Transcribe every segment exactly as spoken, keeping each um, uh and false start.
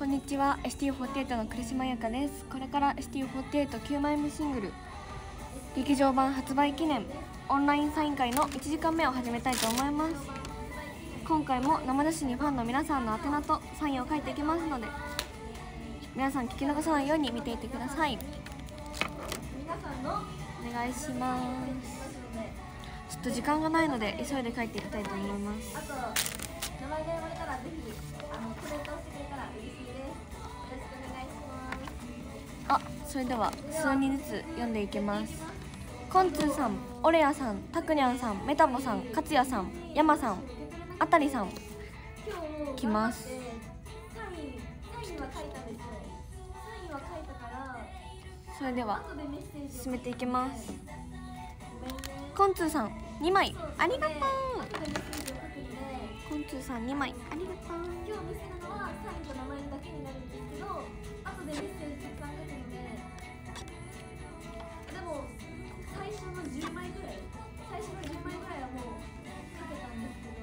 こんにちは。 エスティーフォーティーエイト の栗島彩香です。これから エスティーフォーティーエイトきゅうまいめシングル劇場版発売記念オンラインサイン会のいちじかんめを始めたいと思います。今回も生出しにファンの皆さんの宛名とサインを書いていきますので、皆さん聞き逃さないように見ていてください。お願いします。ちょっと時間がないので急いで書いていきたいと思います。 あと名前が呼ばれたらぜひあのコメントしてくれたら嬉しいです。よろしくお願いします。 あ、それでは数人ずつ読んでいきます。コンツーさん、オレアさん、タクニャンさん、メタボさん、カツヤさん、ヤマさん、あたりさん来ます。 サインサインは書いたんですよ。サインは書いたからそれでは後でメッセージ進めていきます。 ごめんね。 コンツーさんにまいありがとう。 後でメッセージを書くんで、 コンツーさんにまいありがとう。 今日見せるのはサインと名前だけになるんですけど、後でメッセージたくさん書くので、でも最初のじゅうまいぐらい最初のじゅうまいぐらいはもう書けたんですけど、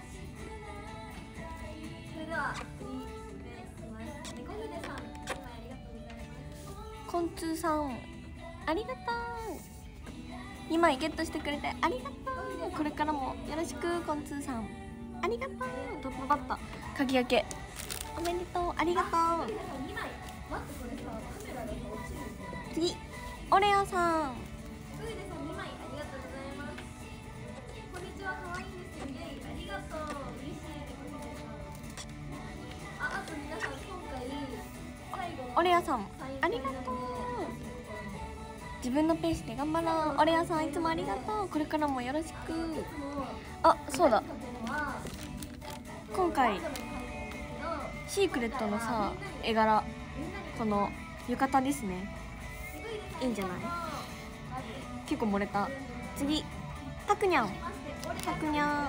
それでは次進めます。猫ひでさん、にまいありがとうございます。 コンツーさんありがとう。にまいゲットしてくれてありがとう。これからもよろしく。コンツーさんありがとう。トップバッター鍵開けおめでとう。ありがとう。 にまい待って、これさカメラがさ落ちるんだよ。 次オレアさんグーデさんにまいありがとうございます。こんにちは、可愛いんですよ。イエイ、ありがとう。嬉しい。猫ひでさん。あ、あと皆さん今回最後のオレアさんサインありがとう。自分のペースで頑張ろう。オレアさんいつもありがとう。これからもよろしく。あ、そうだ、今回シークレットのさ絵柄、この浴衣ですね。いいんじゃない？結構漏れた。次タクニャンタクニャン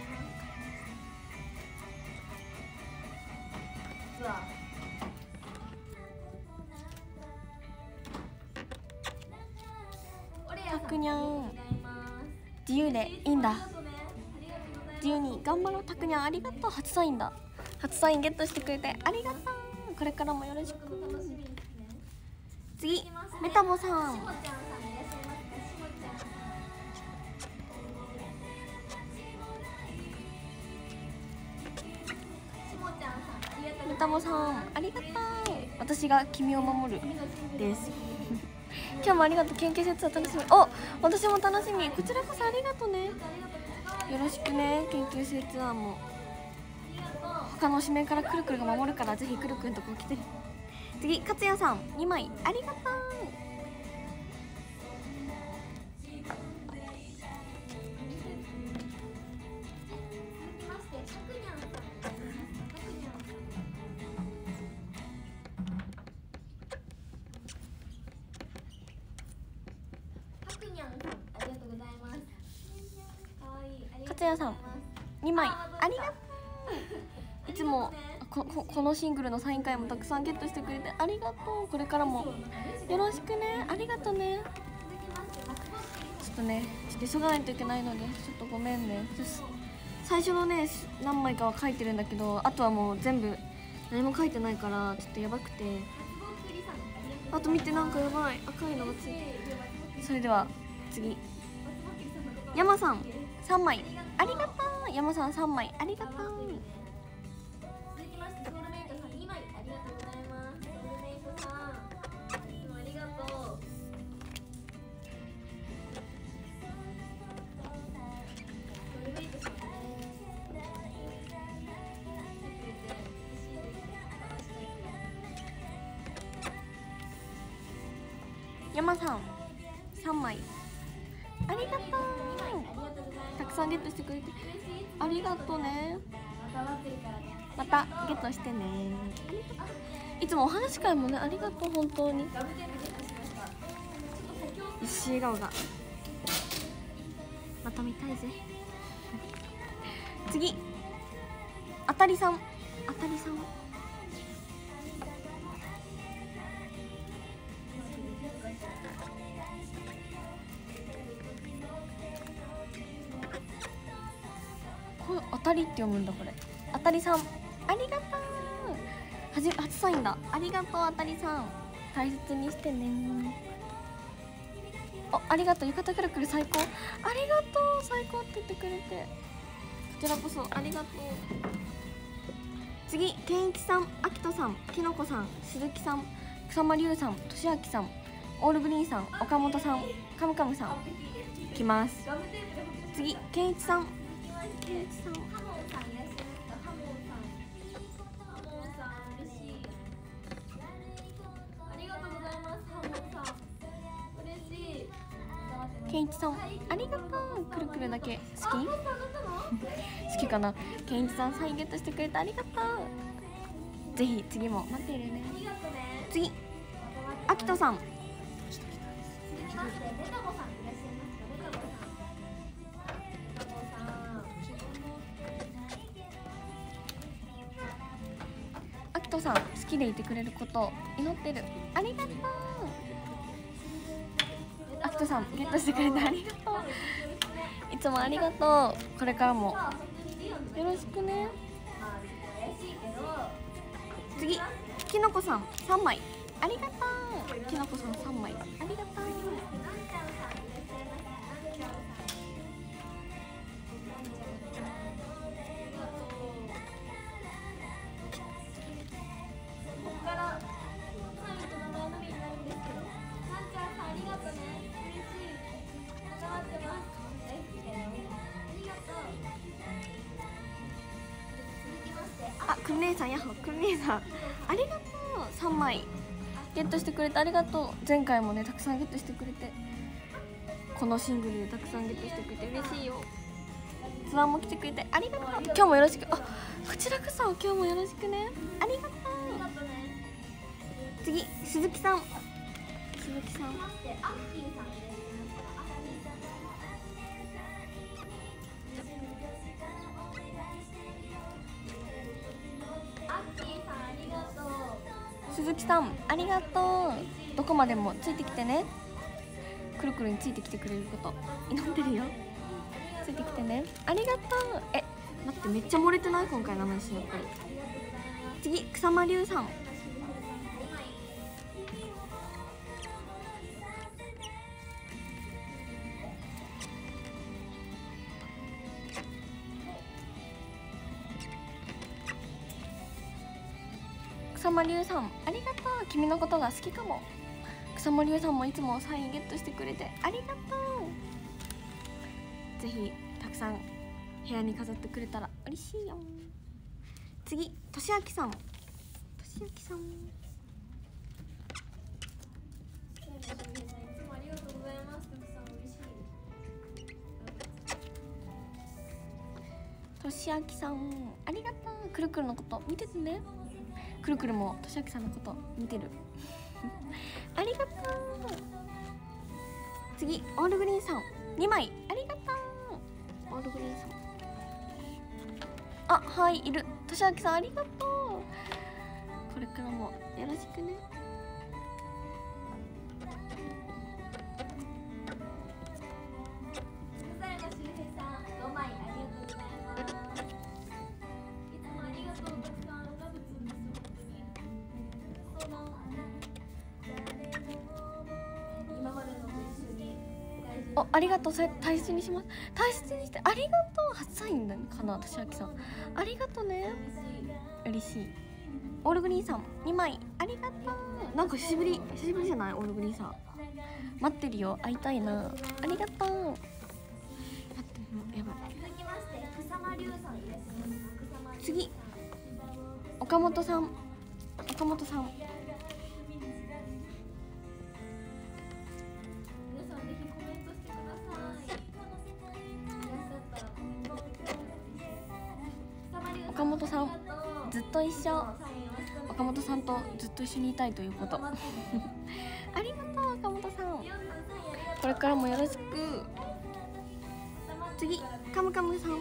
タクニャン自由でいいんだ。自由に頑張ろう。タクニャンありがとう。初サインだ。初サインゲットしてくれてありがとう。これからもよろしく。次メタボさんメタボさんありがとう。私が君を守るです今日もありがとう。研究説は楽しみ。お、私も楽しみ。こちらこそありがとうね。よろしくね。研究生ツアーも他の指名からくるくるが守るから、ぜひくるくるとこ来て。次勝也さんにまいありがとう。勝也さんにまいありがとう。いつもこ, こ, このシングルのサイン会もたくさんゲットしてくれてありがとう。これからもよろしくね。ありがとうね。ちょっとねちょっと急がないといけないのでちょっとごめんね。最初のね何枚かは書いてるんだけど、あとはもう全部何も書いてないからちょっとやばくて。あと見て、なんかやばい赤いのがついてる。それでは次ヤマさんさんまいありがとう。ヤマさんさんまいありがとう。 続きましてソウルメイトさんにまいありがとうございます。ソウルメイトさんいつもありがとう。ソウルメイトさんね、 ヤマさんさんまいありがとう。たくさんゲットしてくれてありがとうね。またゲットしてね。いつもお話し会もねありがとう。本当に一し笑顔がまた見たいぜ次あたりさんあたりさんこれ当たりって読むんだ。これ当たりさんありがとう。 はじ初サインだ。ありがとうあたりさん、大切にしてね。あ、ありがとう浴衣くるくる最高。ありがとう最高って言ってくれて、こちらこそありがとう。次、けんいちさん、あきとさん、きのこさん、鈴木さん、草間りゅうさん、としあきさん、オールグリーンさん、岡本さん、カムカムさんいきます。次、けんいちさん、けんいちさん、 ハモンさんいらっしゃいますか。ハモンさん、ハモンさん嬉しい。ありがとうございます。ハモンさん嬉しい。 けんいちさん、ありがとう。くるくるだけ好き？好きかな。けんいちさん、サインゲットしてくれてありがとう。ぜひ次も待っているね。 ありがとうね。 次、あきとさん。あきとさん、好きでいてくれることを祈ってる。ありがとう。あきとさん、ゲットしてくれてありがとう。いつもありがとう。これからもよろしくね。次、きのこさんさんまいありがとう。きのこさんさんまいありがとう。あ、くんねえさん、やっほくんねえさんありがとう。さんまいゲットしてくれてありがとう。前回もねたくさんゲットしてくれて、このシングルでたくさんゲットしてくれて嬉しいよ。ツアーも来てくれてありがとう。今日もよろしく。あ、こちらこそ今日もよろしくね。ありがとう。次、鈴木さん、鈴木さん、鈴木さんありがとう。どこまでもついてきてね。くるくるについてきてくれること祈ってるよ。ついてきてね。ありがとう。え、待って、めっちゃ漏れてない？今回の話やっぱり。次、草間りゅうさん。草間りゅうさんありがとう。君のことが好きかも。草間りゅうさんもいつもサインゲットしてくれてありがとう。ぜひたくさん部屋に飾ってくれたら嬉しいよ。次、としあきさん、としあきさん、としあきさんありがとう。くるくるのこと見ててね。くるくるもとしあきさんのこと見てるありがとう。次、オールグリーンさんにまいありがとう。オールグリーンさん、あ、はい、いる。としあきさんありがとう。これからもよろしくね。お、ありがとう。それ大切にします。大切にして、ありがとう。初サインだかな、としあきさんありがとうね。嬉しい。オールグリーンさんにまいありがとう。なんか久しぶり久しぶりじゃない？オールグリーンさん待ってるよ。会いたいな。ありがとう。待って、もうやばい。次、岡本さん、岡本さん岡本さんずっと一緒。岡本さんとずっと一緒にいたいということありがとう岡本さん。これからもよろしく。次、カムカムさん、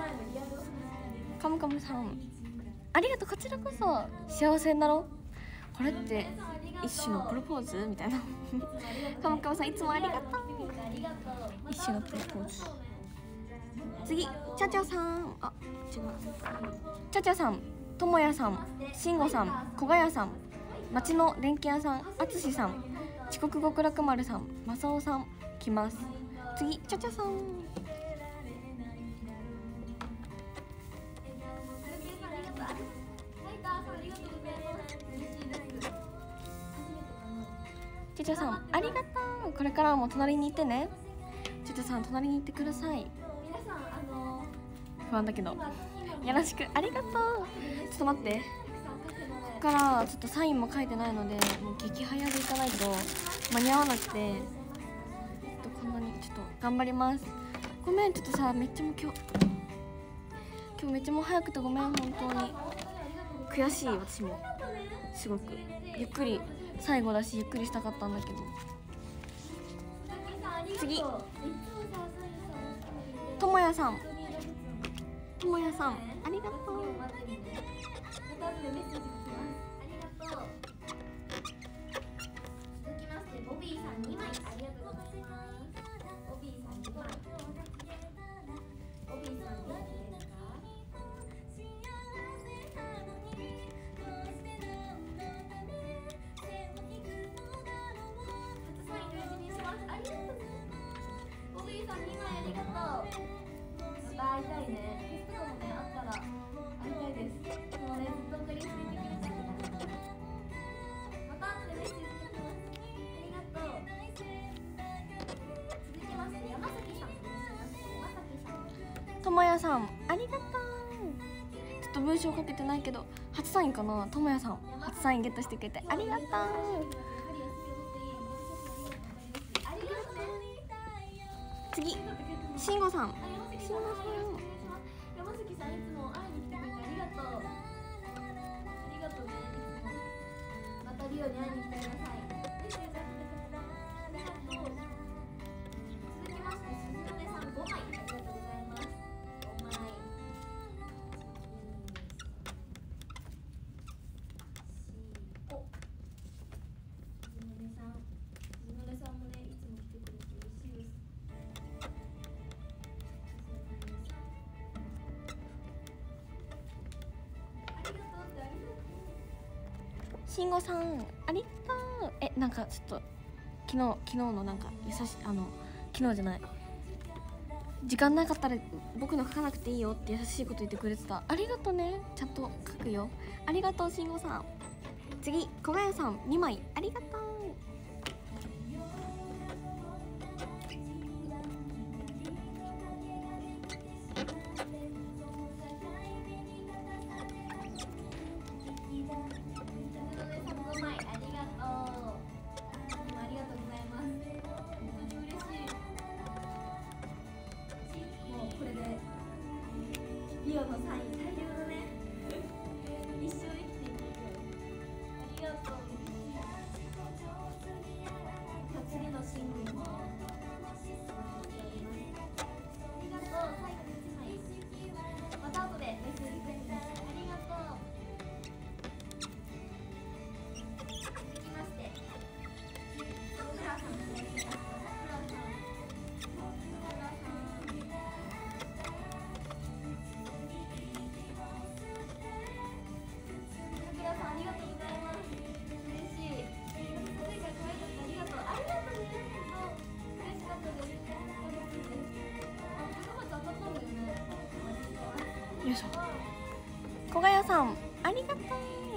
カムカムさんありがとう。こちらこそ幸せになろう。 これって一種のプロポーズみたいなかもかもさんいつもありがとう。一種のプロポーズ。次チャチャさん、あ違う、チャチャさん、ともやさん、しんごさん、こがやさん、町の電気屋さん、あつしさん、遅刻極楽丸さん、まさおさん来ます。次チャチャさん、チャチャさんありがとう。これからも隣にいてね。チャチャさん隣に行ってください。不安だけどよろしく、ありがとう。ちょっと待って、ここからちょっとサインも書いてないので、もう激早でいかないと間に合わなくて、ちょっとこんなにちょっと頑張ります。ごめん、ちょっとさ、めっちゃもう今日今日めっちゃもう早くてごめん、本当に悔しい。私もすごくゆっくり最後だしゆっくりしたかったんだけど。次ともやさん、ともやさんありがとう。ボビーさんにまいありがとうございます。ボビーさんにまい。ボビーさん元気ですか？サイン大事にします。ありがとう。ボビーさんにまいありがとう。また会いたいね。フェスとかもねあったら会いたいです。もうねずっと送りつけてくれたから。また後でメッセージしてきます。ともやさんありがとう。ちょっと文章書けてないけど初サインかな。ともやさん初サインゲットしてくれてありがとう。次しんごさん、しんごさん山崎さんいつも会いに来てくれてありがとう。ありがとうね。いつもまたリオに会いに来てください。しんごさんありがとう。え、なんかちょっと昨日昨日のなんか優しい、あの昨日じゃない、時間なかったら僕の書かなくていいよって優しいこと言ってくれてた。ありがとうね。ちゃんと書くよ。ありがとうしんごさん。次小賀谷さんにまいありがとう。リオのサイン大量のね一生生きていくよ。ありがとう。次のシングルもありがとう。最後にいちまいまた後でメッセージくれてありがとう。続きましてさくらさんです。さくらさんよいしょ。小賀谷さんありがとう。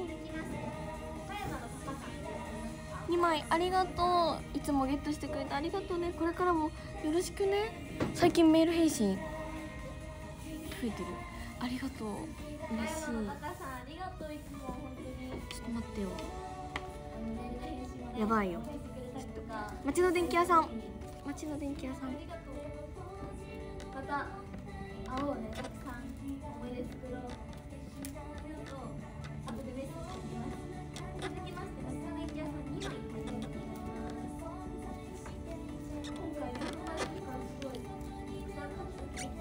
にまいありがとう。いつもゲットしてくれてありがとうね。これからもよろしくね。最近メール返信増えてる。ありがとう。嬉しい。ちょっと待ってよ。やばいよ。町の電気屋さん、町の電気屋さん。また会おうね。たくさん思い出作ろう。後でメッセージしてきます。続きまして町の電気屋さんにまいありがとうございます。今回ね、この前からすごいたくさん買ってくれて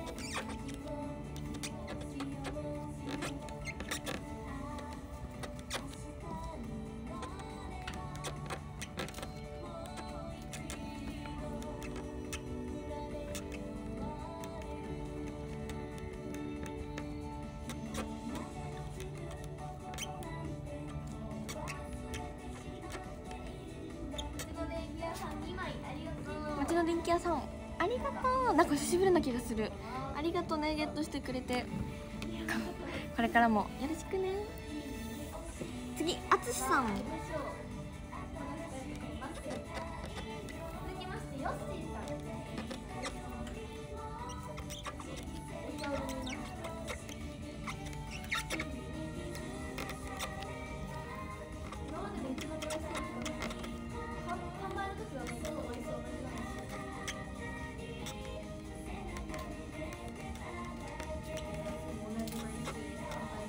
電気屋さんありがとう。なんか久しぶりな気がする。ありがとうね、ゲットしてくれて。これからもよろしくね。次、あつしさん。 続きましてヨッシーさん。今までで一番美味しい人。販売の時はすごい美味しそうな人なんですよ。同じ毎日販売の時。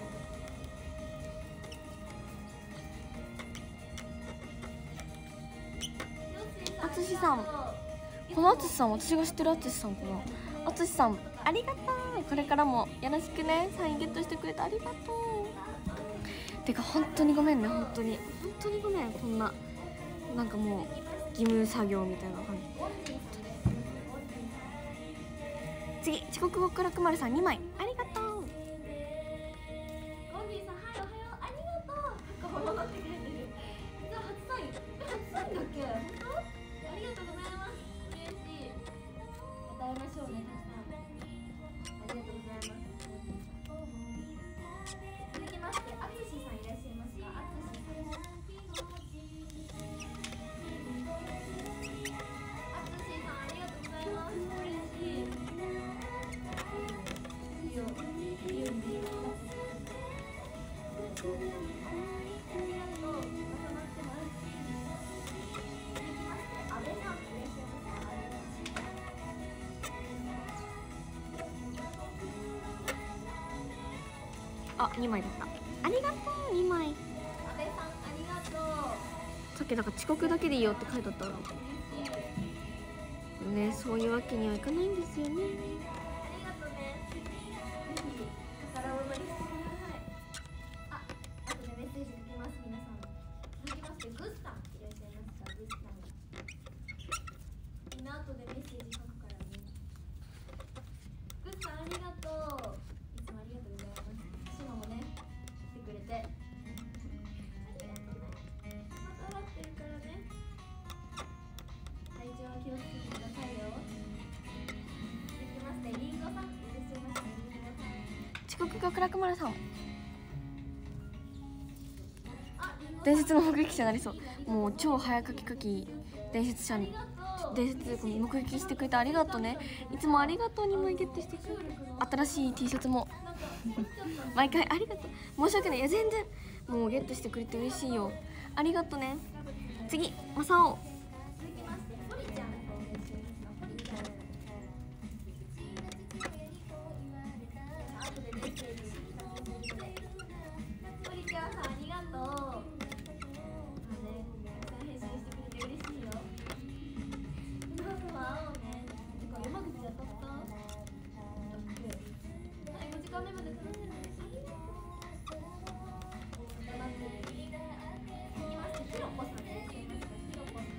あつしさん、このあつしさん、私が知ってるあつしさんかな。あつしさんありがとう。これからもよろしくね。サインゲットしてくれてありがとう。てか本当にごめんね、本当に本当にごめん。こんななんかもう義務作業みたいな感じ。次、遅刻後からくまるさんにまいありがとう。 ゴンディさん、はい、おはよう、ありがとう。なんか戻ってくれてる。じゃあ初サイン、初サインだっけ？本当？ありがとうございます。嬉しい。また会いましょうね、たくさん。ありがとうございます。続きまして、あつしさんいらっしゃいますか？あつしさん。あつしさん、ありがとうございます。嬉しい。いいよ、いいよ、いいよ。ありがとう、まとまってます。続きまして、阿部さんいらっしゃいますか？ あ、にまいだった。ありがとう。にまい。 阿部さん、ありがとう。 さっきなんか遅刻だけでいいよって書いてあったのね。そういうわけにはいかないんですよね。 ありがとうね。ぜひ宝物にしてください。あ、あとでメッセージ書きます、皆さん。続きまして、グッさんいらっしゃいますか？グッさん。みんな後でメッセージ書くからね。グッさん、ありがとう。いつもありがとうございます。シマもね、来てくれて。ありがとうね。また笑ってるからね。体調は気をつけてくださいよ。続きまして、リンゴさんいらっしゃいますか？リンゴさん。 遅刻後からくまるさん。 あ、リンゴさん、 伝説の目撃者になりそう。もう超早書き書き伝説者にありがとう。 伝説目撃してくれてありがとうね。いつもありがとう。にまいゲットしてくれて新しい T シャツもなんか取っちゃった。 毎回ありがとう。申し訳ない。いや全然もうゲットしてくれて嬉しいよ。ありがとうね。次、まさお。 続きまして、ポリちゃんお願いしますか？ポリちゃん。後でメッセージさせてください。ポリちゃんさん、ありがとう。まあね、たくさん返信してくれて嬉しいよ。この後は会おうね。てか山口当たった？はい、ごじかんめまで楽しんでね。ありがとう。また待ってる。続きまして、ひろこさんいらっしゃいますか？ひろこさん。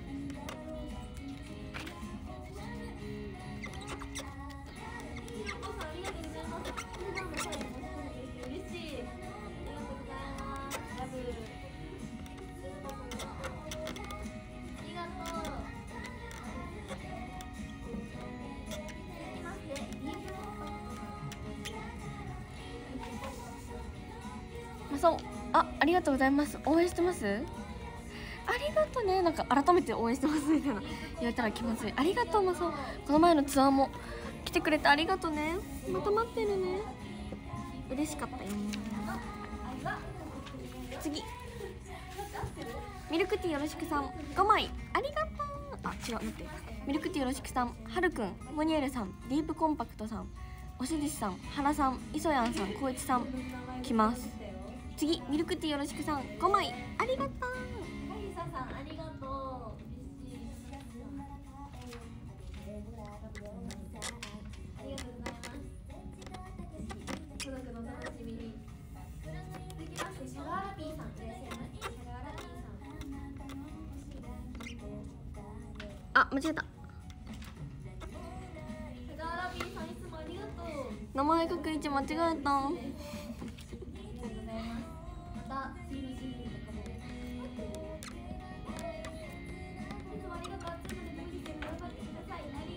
ひろこさん、ありがとうございます。普段の声も嬉しい。ありがとうございます。ラブ。ありがとう。続きまして、ディープコンパクトさん。 まさお、あ、ありがとうございます。応援してます。ありがとうね。なんか改めて応援してますみたいな言われたら気まずい。ありがとう。まさお、この前のツアーも来てくれてありがとうね。また待ってるね。嬉しかったよ。次、ミルクティーよろしくさんごまいありがとう。あ、違う、待って。ミルクティーよろしくさん、はるくん、モニエルさん、ディープコンパクトさん、おしじしさん、はらさん、いそやんさん、こいちさん来ます。次、ミルクティーよろしくさんごまいありがとう。 かひささん、ありがとう。嬉しい。ありがとうございます。届くの楽しみに。続きまして、シャガーラピーさんいらっしゃいます。シャガーラピーさん。 あ、間違えた。 シャガーラピーさん、いつもありがとう。 名前書く位置間違えた。 ありがとうございます。また次のシーズンとかも待ってる。いつもありがとう。暑いので無理せず頑張ってください。あり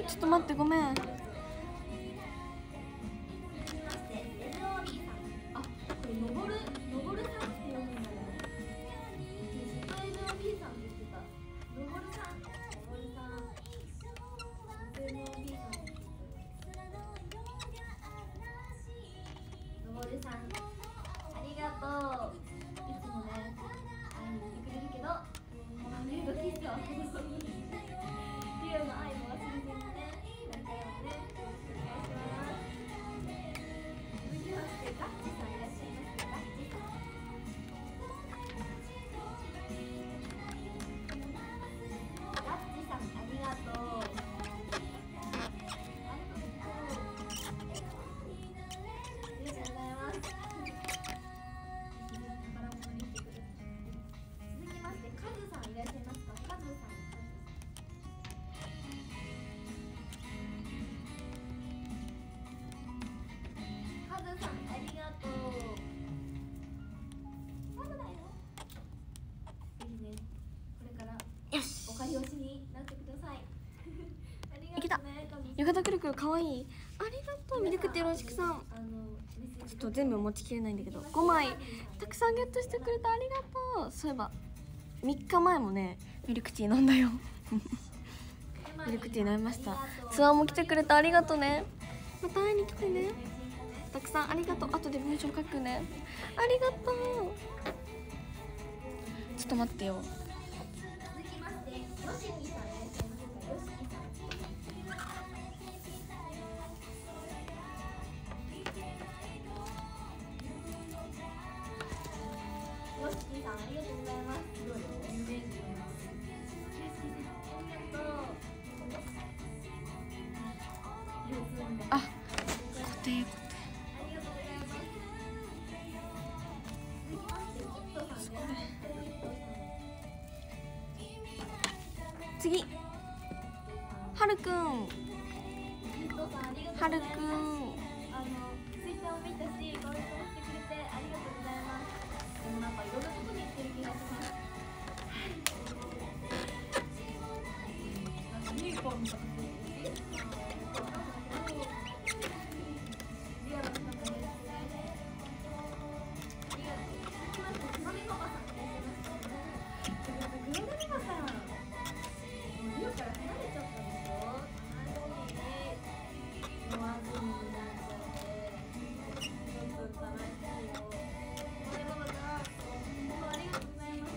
ちょっと待って、ごめん。 続きまして エヌオービー さん。あ、これのぼるのぼるさんって読むんだね。ずっと エヌオービー さんって言ってた。のぼるさん、のぼるさん、エヌオービー さんって言ってた。のぼるさん、ありがとう。いつもね、会いに来てくれるけど、もうメイドキスはリアルの愛も忘れずにね、これからもね、よろしくお願いします。続きまして、ガッチさんいらっしゃいますか？ガッチさん。ガッチさん、ありがとう。ありがとうございます。続きまして、カズさんいらっしゃいますか？カズさん。カズさん、ありがとう。サブだよ。ぜひね、これからよし、 お借り押しになってください。ありがとうね。 いけた。 カズさん浴衣くるくるかわいい。ありがとう。ミルクテよろしくさん。 あのメッセージちょっと全部持ちきれないんだけど、ごまいたくさんゲットしてくれてありがとう。そういえばみっかまえもねミルクティー飲んだよ。ミルクティー飲みました。ツアーも来てくれてありがとうね。また会いに来てね。たくさんありがとう。後で文章書くね。ありがとう。ちょっと待ってよ。 続きまして、ヨシキさんいらっしゃいますか？ヨシキさん。ヨシキさん、ありがとうございます。すごい有名人のヨシキさん、ありがとう。 あ、固定。 ありがとうございます。続きまして、キットさんです。 次、はるくん。 キットさん、ありがとうございます。 はるくん。 あの、ツイッターを見たし、コメントもしてくれてありがとうございます。でもなんかいろんなとこに行ってる気がします。なんかユニフォームとか着てるし、リアルな感じですね。ありがとう。続きまして、くまみパパさんいらっしゃいますか？くまみパパさん、もうリオから離れちゃったんでしょ？悲しい。夜遊びになっちゃって、ちょっと悲しいよ。くまみパパさん、ありがとうございます。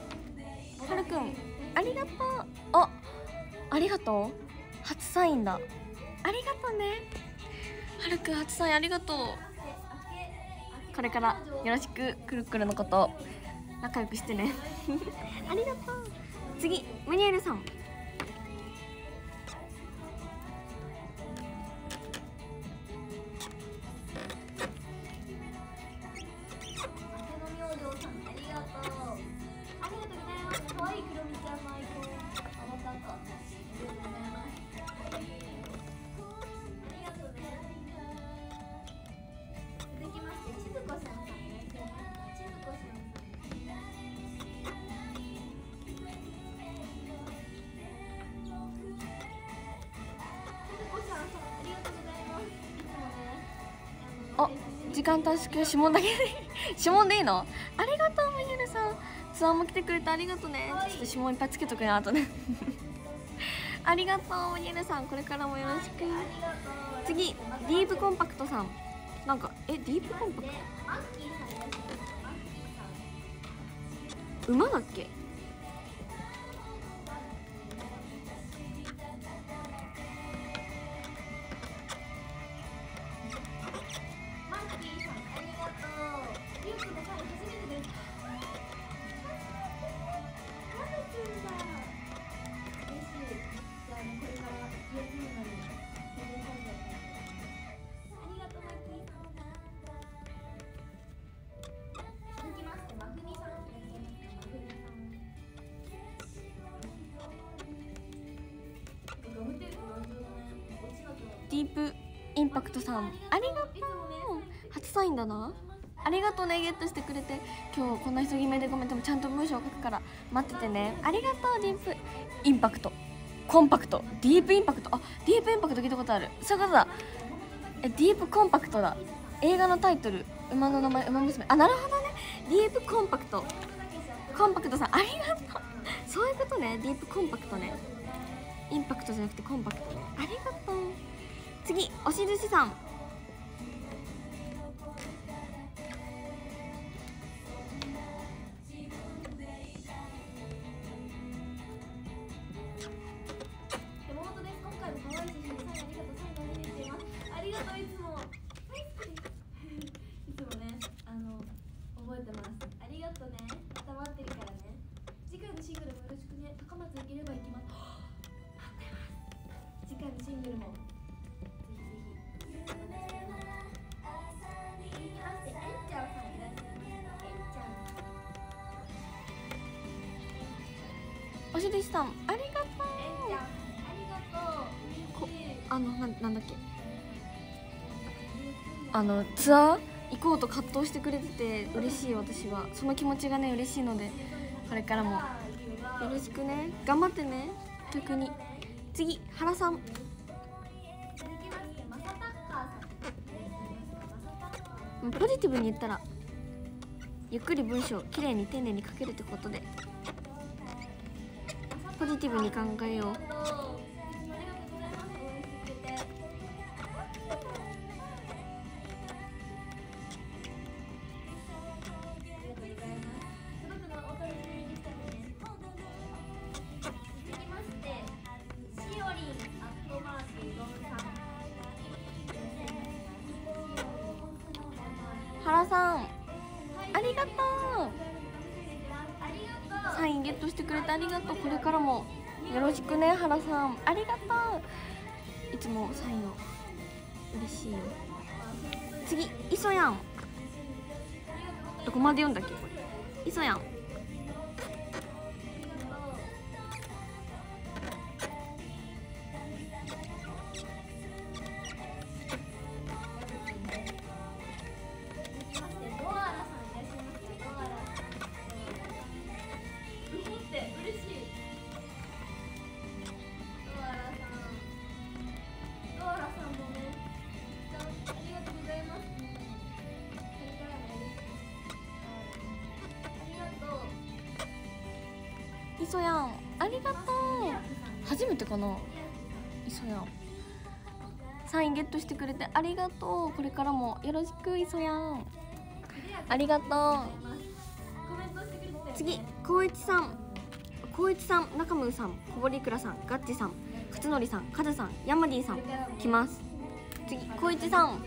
はるくん、ありがとう。あ、ありがとう。初サインだ。ありがとうね。はるくん初サインありがとう。これからよろしく。くるくるのこと仲良くしてね。ありがとう。次、ムニエルさん。あ、時間短縮、指紋だけで指紋でいいの？ありがとうムニエルさん。ツアーも来てくれてありがとうね。ちょっと指紋いっぱいつけとくね、あとね。ありがとうムニエルさん、これからもよろしく。次、ディープコンパクトさん。なんかえディープコンパクト馬だっけ？ディープインパクトさん、ありがとう。初サインだな。ありがとうね、ゲットしてくれて。今日こんな急ぎ目でごめん。でもちゃんと文章を書くから待っててね。ありがとうディープインパクト。 コンパクト、ディープインパクト、あ、ディープインパクト聞いたことある。そういうことだ。え、ディープコンパクトだ。映画のタイトル、馬の名前、馬娘。あ、なるほどね。ディープコンパクト。コンパクトさん、ありがとう。そういうことね。ディープコンパクトね。インパクトじゃなくてコンパクトね。ありがとう。次、おしずしさん。おしずしさん、ありがとう。こあのな、なんだっけ、あのツアー行こうと葛藤してくれてて嬉しい。私はその気持ちがね嬉しいので、これからもよろしくね。頑張ってね。逆に次、原さん。ポジティブに言ったら、ゆっくり文章をきれいに丁寧に書けるってことで、ポジティブに考えよう。原さん、ありがとう。サインゲットしてくれてありがとう。これからもよろしくね。原さん、ありがとう。いつもサインを嬉しいよ。次、磯やん。どこまで読んだっけこれ。磯やん、磯やん、ありがとう。初めてかな。磯やん、サインゲットしてくれてありがとう。これからもよろしく。磯やん、ありがとう。次、こういちさん。こういちさん、中村さん、こぼりくらさん、ガッチさん、勝則さん、カズさん、ヤマディさん来ます。次、こういちさん。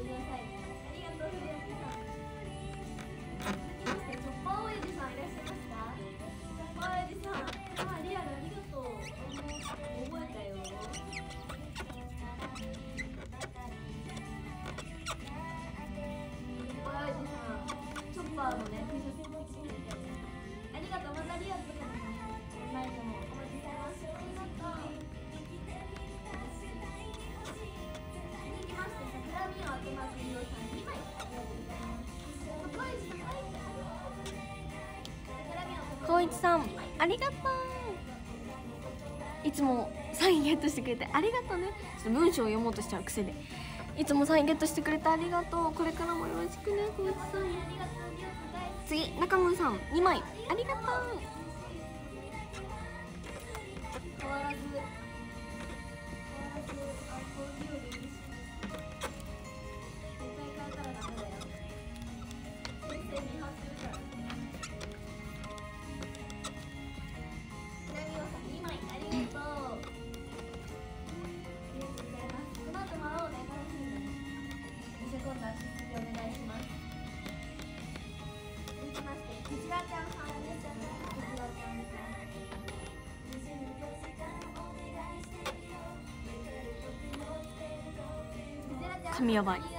光一さん、ありがとう。いつもサインゲットしてくれてありがとうね。ちょっと文章を読もうとしちゃう癖で、いつもサインゲットしてくれてありがとう。これからもよろしくね、光一さん。次、中村さん、にまいありがとう。髪やばい。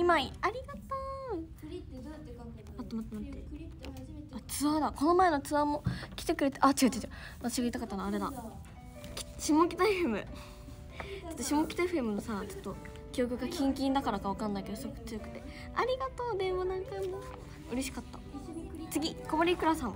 まいありがとう。 栗ってどうやって書くの？ あと待って待って、 栗って初めて。 あツアーだ。この前のツアーも来てくれて、あ違う違う違う、私が言いたかったのあれだ、下北 エフエム。ちょっと下北 エフエム のさ、ちょっと記憶がキンキンだからかわかんないけどすごく強くて、ありがとう。電話何回も嬉しかった。次小堀倉さん。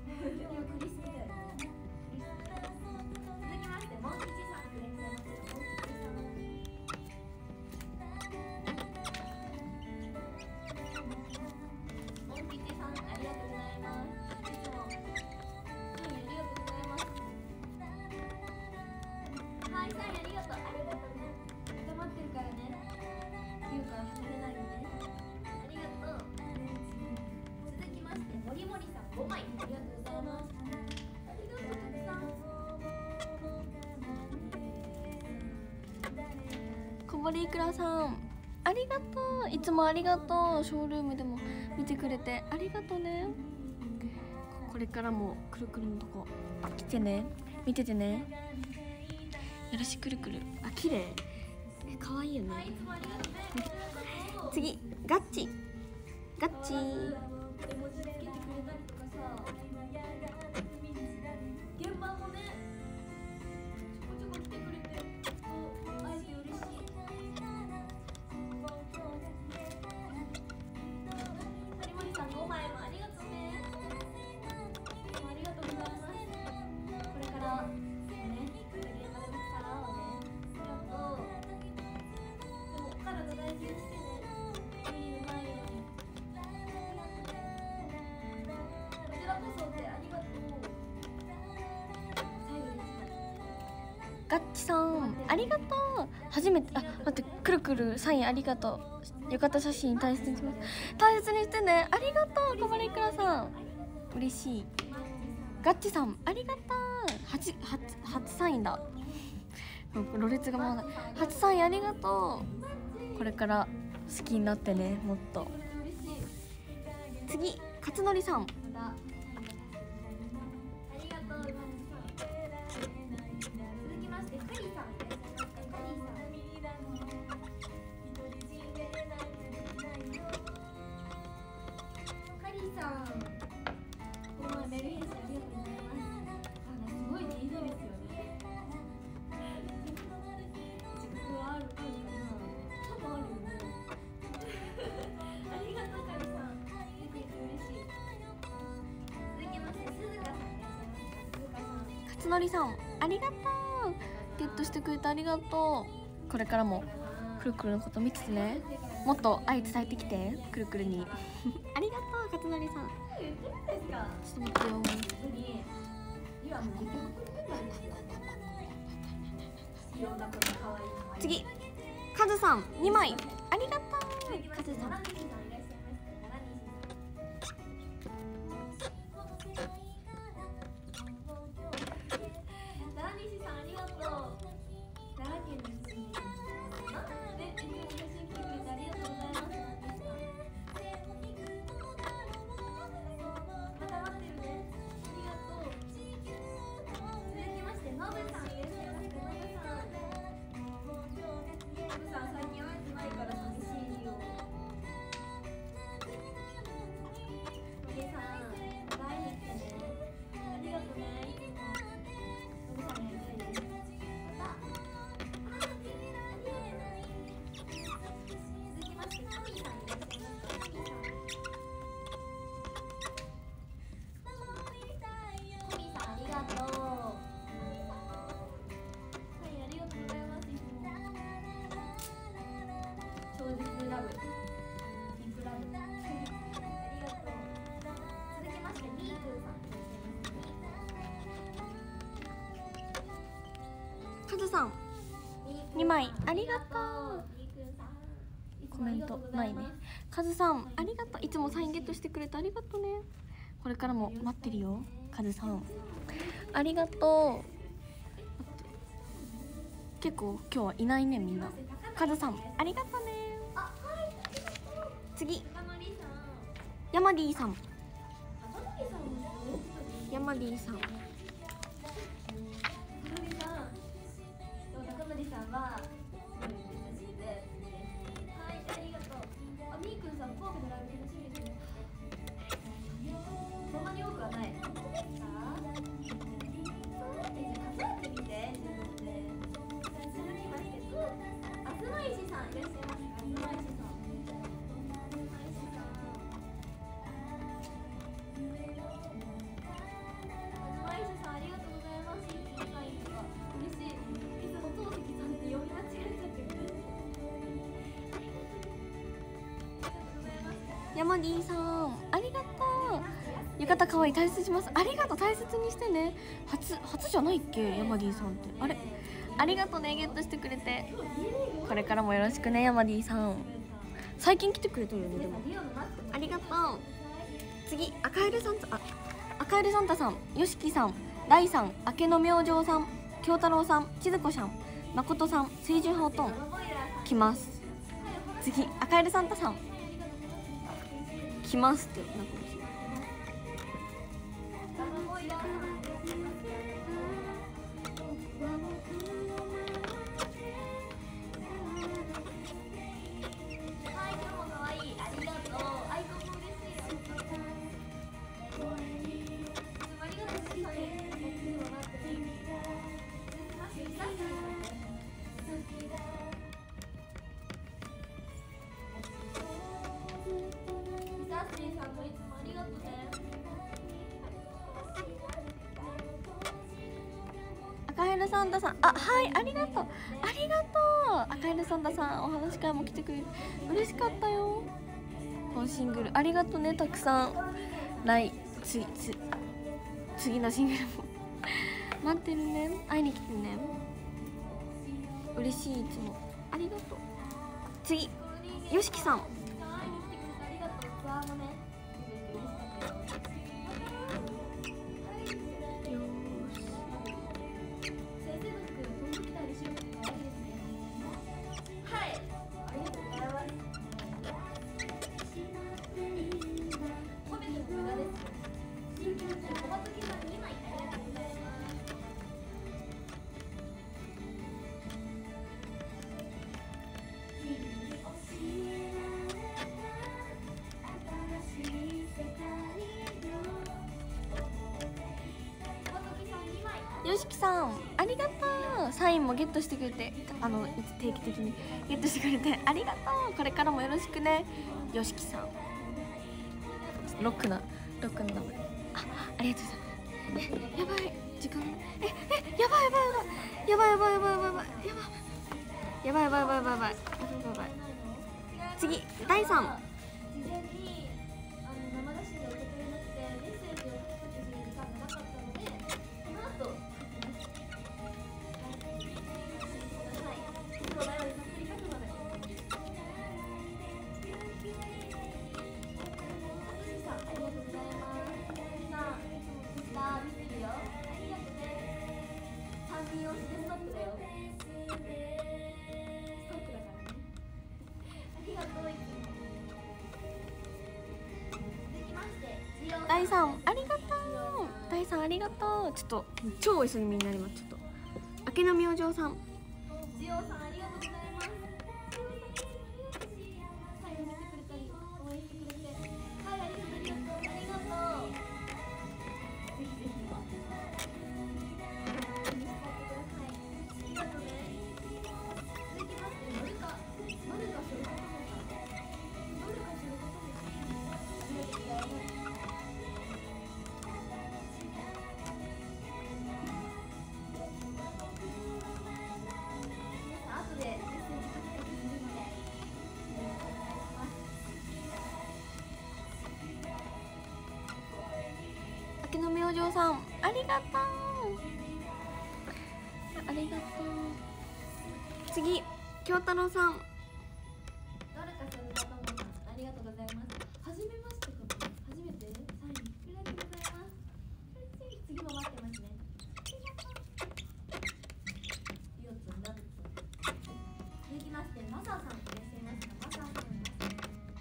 小堀倉さんありがとう。いつもありがとう。ショールームでも見てくれてありがとうね。これからもくるくるのとこ来てね、見ててね。よろしくくるくる。あ綺麗、え可愛いよね。次ガッチガッチ現場もねちょこちょこ来てくれて会えて嬉しい。有森さんごまいもありがとうね。ありがとうございます。これからね現場でたくさん会おうね。ありがとう。でもお体大事にしてね。無理のないように。こちらこそでありがとう。 ガッチさんありがとう。初めて、あ待って、くるくるサインありがとう。浴衣写真大切にします。大切にしてね。ありがとう小堀倉さん嬉しい。ガッチさんありがとう。初初初サインだ。ろれつが回らない。初サインありがとう。これから好きになってね、もっと。次勝則さん勝則さんありがとう。ゲットしてくれてありがとう。これからもくるくるのこと見ててね。もっと愛伝えてきてくるくるにありがとう勝則さん。ちょっと待ってよ。次カズさんにまいありがとう。カズさんカズさんにまいありがとう。コメントないね。カズさんありがとう。いつもサインゲットしてくれてありがとうね。これからも待ってるよカズさんありがとう。結構今日はいないねみんな。カズさんありがとうね。次ヤマディさんヤマディさんは、はい、ありがとう。 山 D さんありがとう。浴衣かわいい、大切にします。ありがとう、大切にしてね。初初じゃないっけ、山 D さんって。あれ、ありがとうね、ゲットしてくれて。これからもよろしくね、山 D さん。最近来てくれてるよね。でもありがとう。次、赤エルサンタ、あ、赤エルサンタさん、よしきさん、ライさん、明けの明星さん、京太郎さん、千鶴子さん、誠さん、清純派おとん来ます。次、赤エルサンタさん来ますってなんか赤エルサンタさん、あ、はい、ありがとう、ありがとう。赤エルサンタさん、お話し会も来てくれて嬉しかったよ。本シングルありがとうね、たくさん。来次つ次のシングルも待ってるね、会いに来てね。嬉しい、いつもありがとう。次、よしきさん、よしきさんありがとう。サインもゲットしてくれて、あの定期的にゲットしてくれてありがとう。これからもよろしくね、よしきさん。ロックなロックの名前、あ、ありがとうございます。え、やばい時間、ええ、やばいやばいやばいやばいやばいやばいやばいやばいやばいやばいやばいやばいやばいやばいやばい。次、だいさん、だいさんありがとう。だいさんありがとう。ちょっと超急ぎみになります。ちょっと明けの明星さん、ジオさんありがとうございます。最後に来てくれたり応援してくれて、はい、ありがとうありがとうありがとう。ぜひぜひ見つかってください。ありがとうね。続きまして、マルカマルカすることマルカすることです。ありがとうございます。明けの明星さんありがとうありがとう。次、京太郎さん、誰かさんの方もありがとうございます。はじめましてかな、初めてサインありがとうございます。次も待ってますね。りょうつん、ラブつん。続きまして、マサさんいらっしゃいますか。マサさんいますね。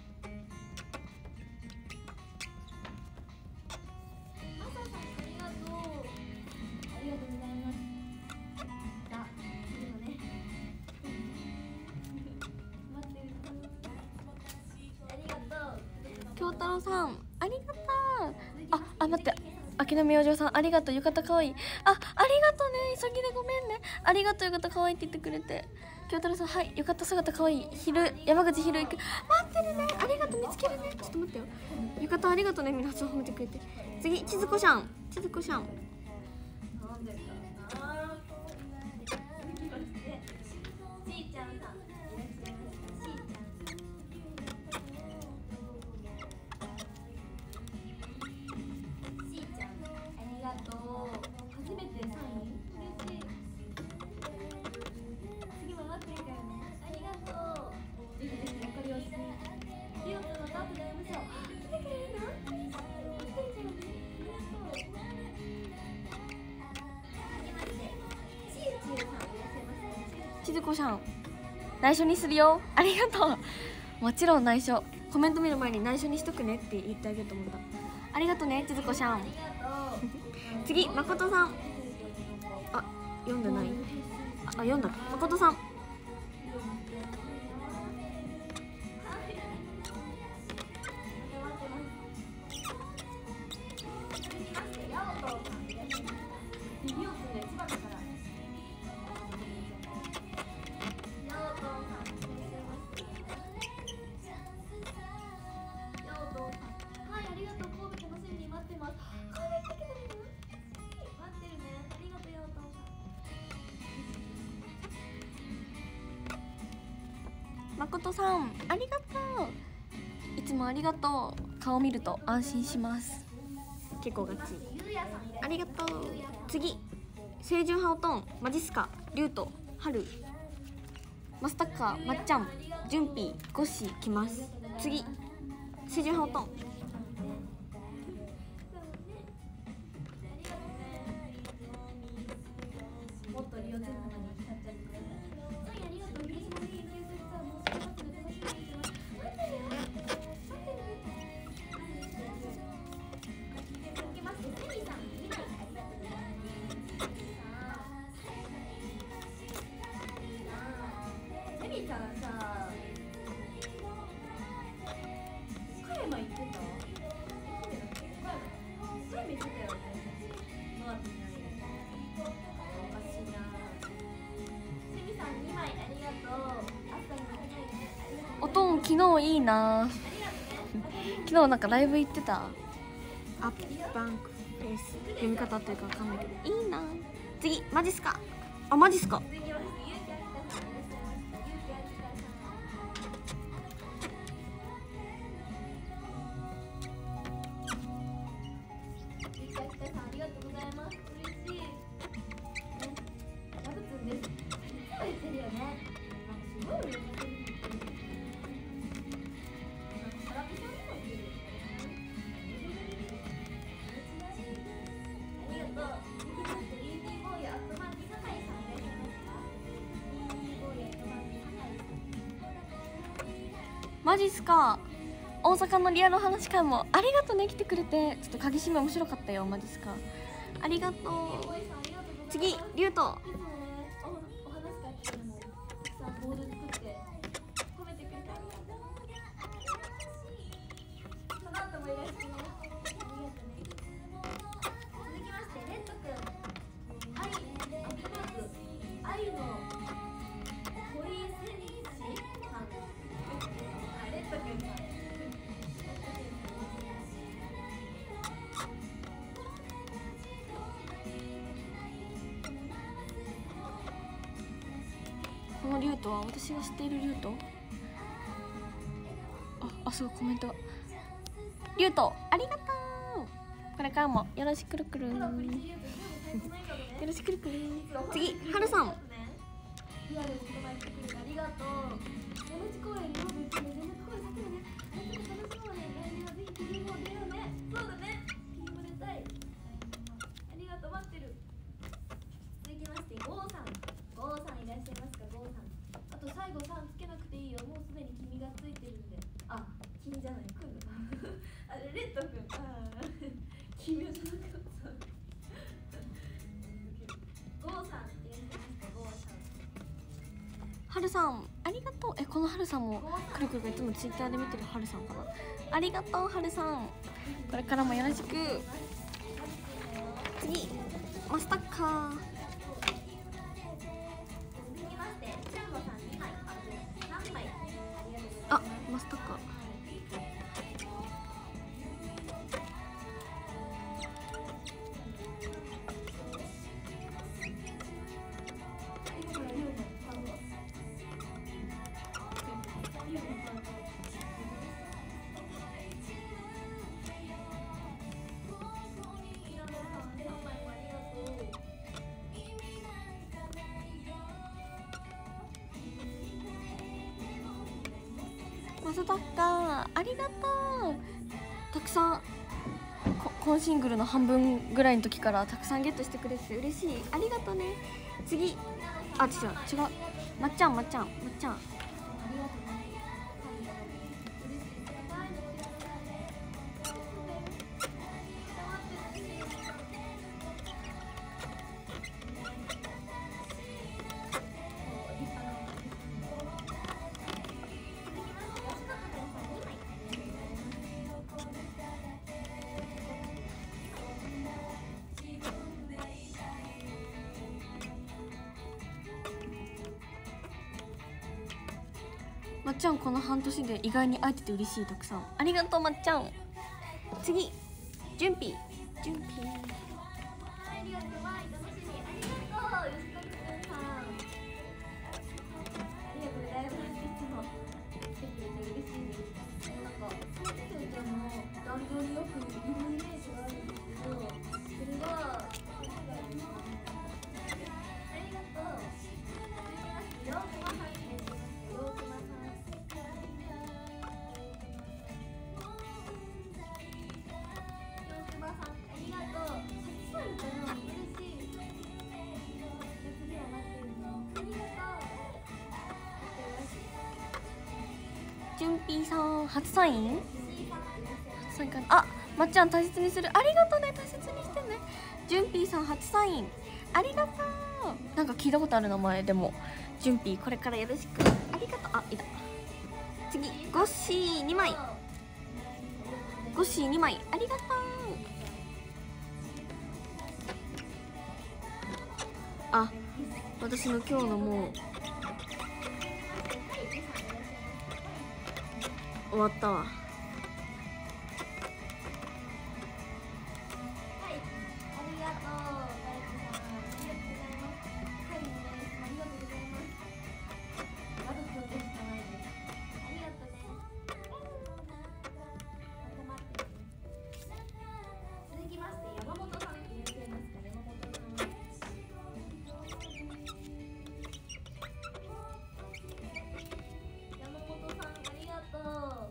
マサさんありがとう。ありがとうございます。だ、次のね。待ってる。ありがとう。京太郎さんありがとう。あ、あ、待って。明けの明星さんありがとう。浴衣かわいい。あ、ありがとうね。急ぎでごめんね。ありがとう、浴衣かわいいって言ってくれて。京太郎さん、はい、浴衣姿かわいい。昼、山口昼行く。待ってるね。ありがとう、見つけるね。ちょっと待ってよ。浴衣ありがとうね。皆さん褒めてくれて。次、千鶴子さん。千鶴子さん。なんでかな。ちーちゃんさん。いらっしゃいませ。ちーちゃん。 ちずこさん内緒にするよ。ありがとう。もちろん内緒。コメント見る前に内緒にしとくねって言ってあげると思った。ありがとうねちずこさん。次まことさん。あ読んでない。あ読んだ。まことさん。まことさんありがとう。いつもありがとう。顔見ると安心します。結構ガチ。ありがとう。次清純派おとんマジスカリュウトハルマスタッカーまっちゃんジュンピーゴッシー来ます。次清純派おとん。おとん昨日いいな。昨日なんかライブ行ってた。アップバンクフェイス読み方っていうかわかんないけどいいな。次マジっすか。あマジっすか。マジっすか。大阪のリアル話会もありがとうね来てくれて。ちょっと鍵閉め面白かったよ。マジっすか。ありがとう。次リュウト。このリュウトは私が知っているリュウト。あ、あ、すごいコメント。リュウトありがとう。これからもよろしくるくる。よろしくるくる。次はるさん。 最後さんつけなくていいよ。もうすでに君がついてるんで。あ、君じゃない、くんの。あれ、レッドくん。ああ、君じゃなかった。ゴーさんって言ってました。ゴーさん。 はるさん、ありがとう。え、このはるさんもくるくるがいつもツイッターで見てるはるさんかな。ありがとう、はるさん。これからもよろしく。次、マスタッカー。あ、マスタッカー。マスタッカーありがとう。たくさん今シングルの半分ぐらいの時からたくさんゲットしてくれて嬉しい。ありがとうね。次あ違う違うまっちゃんまっちゃんまっちゃん。 ありがとうね。嬉しい。 まっちゃんこの半年で意外に会えてて嬉しい。たくさんありがとうまっちゃん。次じゅんぴーじゅんぴー。 ありがとう。わい、楽しみ。ありがとう。吉田くんさん。ありがとうございます。いつも来てくれて嬉しいです。なんか、そうきょうちゃんも段取りよくいるイメージがあるんですけど、それが、ありがとう。ようくまさんです。ようくまさん。 じゅんぴーさん初サイン初サインかな。あ、まっちゃん大切にする。ありがとうね、大切にしてね。じゅんぴーさん初サインありがとう。なんか聞いたことある名前。でもじゅんぴーこれからよろしく。ありがとう。あ、いた。次ゴッシーにまい。ゴッシーにまいありがとう。あ、私の今日のもう終わったわ。 はい、ありがとう、大地さん。ありがとうございます。はい、ね、ありがとうございます。ワルくんでしかないです。ありがとうね。また待ってね。続きまして、山本さんいらっしゃいますか、山本さん。山本さん、ありがとう。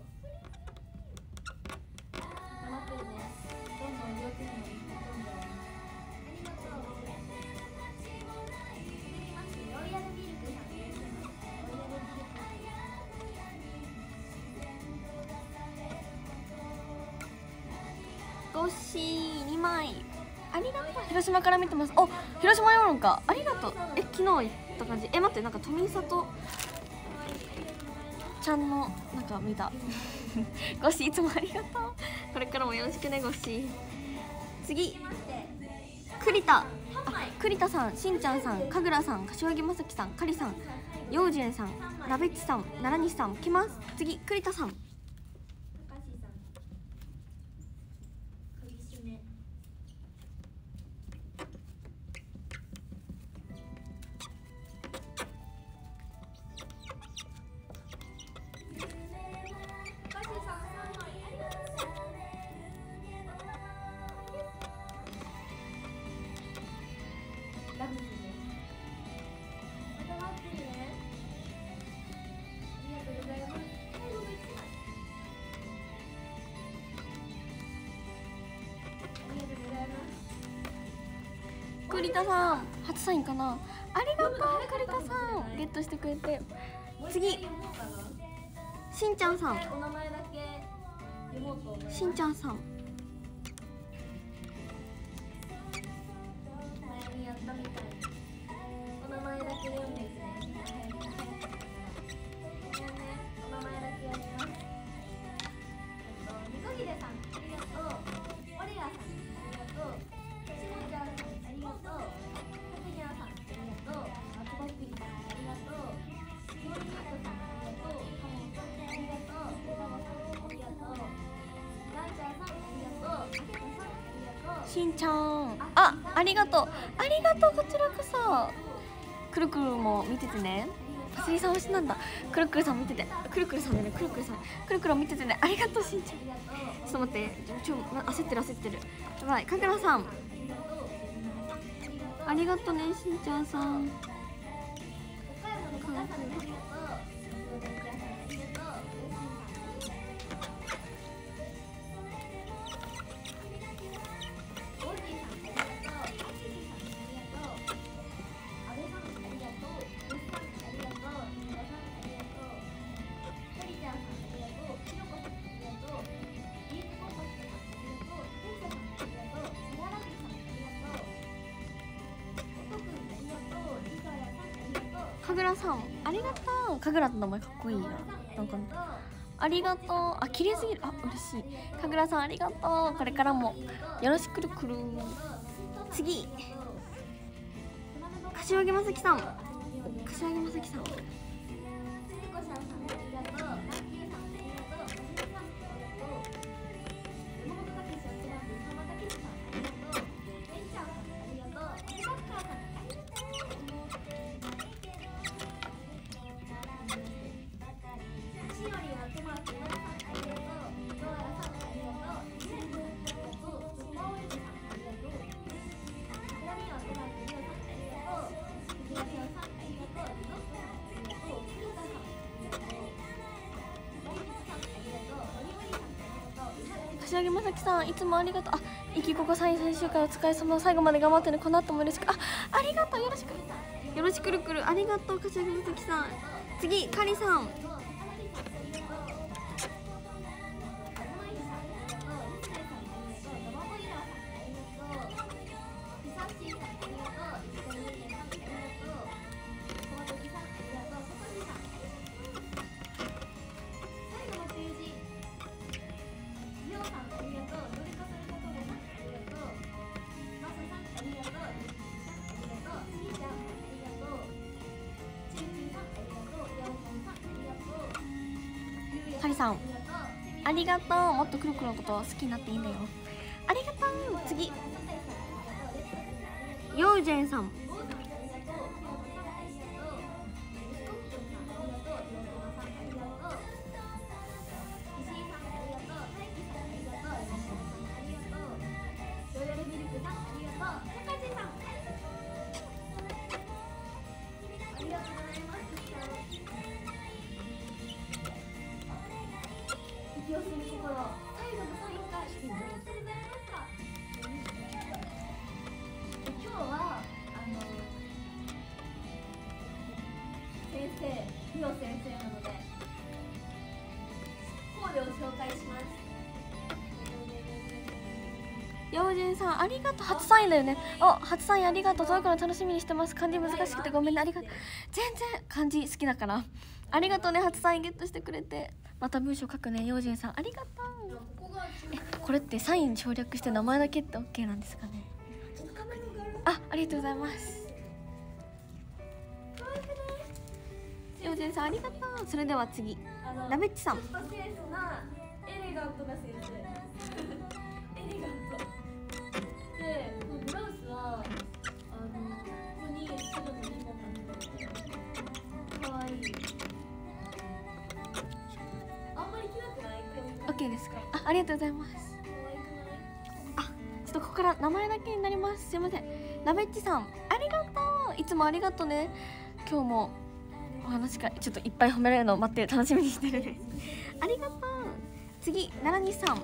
ゴッシーにまいありがとう。広島から見てます。お、広島やろんか。ありがとう。え、昨日行った感じ。え、待って、なんか富里ちゃんのなんか見たゴッシーいつもありがとう。これからもよろしくね、ゴッシー。次栗田。あ、栗田さん、しんちゃんさん、神楽さん、柏木雅樹さん、かりさん、ようじゅんさん、なべっちさん、奈良西さん来ます。次栗田さん。 ラブですね。また待ってるね。ありがとうございます。最後の一枚。ありがとうございます。 栗田さん初サインかな。ありがとう栗田さんゲットしてくれて。次しんちゃんさん。 お名前だけ読もうと思います。 しんちゃんさん。 前にやったみたい。お名前だけ読んでね。お名前だけ読みます。みこひでさん、ありがとう。オレアさん、ありがとう。しもちゃんさん、ありがとう。かくにゃんさん、ありがとう。あつばっくりさん、ありがとう。よりみこさん、ありがとう。かもんさん、ありがとう。おたまさん、ありがとう。ランちゃんさん、ありがとう。あきこさん、ありがとう。 しんちゃん、あ、ありがとうありがとう。こちらこそくるくるも見ててね。かすりさん推しなんだ。くるくるさん見てて、くるくるさんでね、くるくるさんくるくる見ててね。ありがとうしんちゃん。ちょっと待って、ちょ焦ってる焦ってる。やばい。かぐらさんありがとうね。しんちゃんさん。 神楽さんありがとう。神楽って名前かっこいいな。なんかありがとう。あ、綺麗すぎる。あ、嬉しい。神楽さんありがとう。これからもよろしくるくる。次、柏木雅樹さん。柏木雅樹さん。柏木雅樹さんいつもありがとう。あ、いきここさん最終回お疲れ様。最後まで頑張ってね。この後もよろしく。あ、ありがとう。よろしくよろしくるくる。ありがとう柏木雅樹さん。次、かりさん。かりさんありがとう。もっとくるくるのこと好きになっていいんだよ。ありがとう。次、ヨウジェンさん。 ミオ先生なのでコーデを紹介します。 ヨウジェンさんありがとう。初サインだよね。あ、初サインありがとう。届くの楽しみにしてます。漢字難しくてごめんね。ありがとう。全然漢字好きだからありがとうね。初サインゲットしてくれて。また文章書くね。ヨウジェンさんありがとう。え、これってサイン省略して名前だけって オーケー なんですかね。あ、ありがとうございます。ヨウジェンさんありがとう。それでは次、ラベッチさん。 ちょっと清楚なエレガントな先生エレガントで、このブラウスはあのここに白のリボンがかわいい。あんまり着なくない？ オッケーですか。あ、ありがとうございます。 かわいくない？ あ、ちょっとここから名前だけになります。すいません。ラベッチさんありがとう。いつもありがとうね。今日もお話がちょっといっぱい褒められるのを待って楽しみにしてるねありがとう。次、ななにさん。